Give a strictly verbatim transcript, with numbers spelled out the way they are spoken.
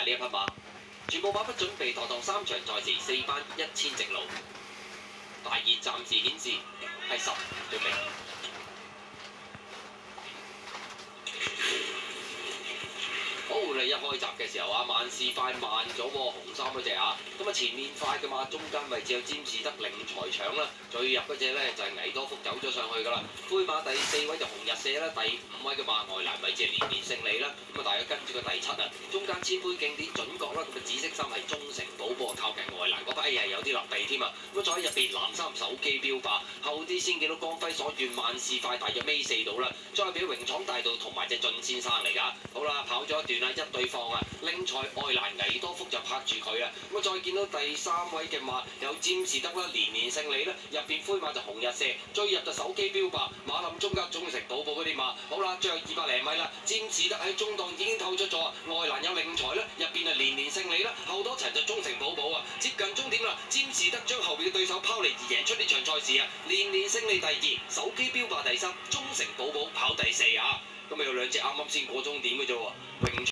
呢一匹馬。全部馬匹準備妥當三場賽事，四班一千直路。大熱暫時顯示係十，準備。好，你一開閘嘅時候啊，萬事快慢咗喎，紅衫嗰隻啊，咁啊前面快嘅馬，中間位置有占士德領財搶啦，最入嗰隻咧就係倪多福走咗上去㗎啦。灰馬第四位就紅日射啦，第五位嘅馬外欄位置係連連勝利啦，咁啊大家跟住個第七啊，中間千杯經典準確啦，咁啊紫色衫係忠誠寶寶靠近外欄嗰批，哎呀有啲立地添啊，咁啊再喺入邊藍衫手機標靶，後啲先見到光輝所願萬事快大約尾四度啦，再俾榮闖大道同埋隻進先生嚟㗎。好啦，跑咗一段啊，一對放啊，拎賽外欄倪多福就拍住佢啊，咁啊再見到第三位嘅馬有占士德啦，連連勝利啦，入邊灰馬就紅日射，追入就手機標靶，馬林中間忠誠寶寶嗰啲馬，好啦，最後二百零米啦，占士德喺中檔已經透出咗啊，外欄有領財啦，入邊啊連連勝利啦，後多層就忠誠寶寶啊，接近終點啦，占士德將後邊嘅對手拋離而贏出呢場賽事啊，連連勝利第二，手機標靶第三，忠誠寶寶跑第四啊，咁啊有兩隻啱啱先過終點嘅啫喎，榮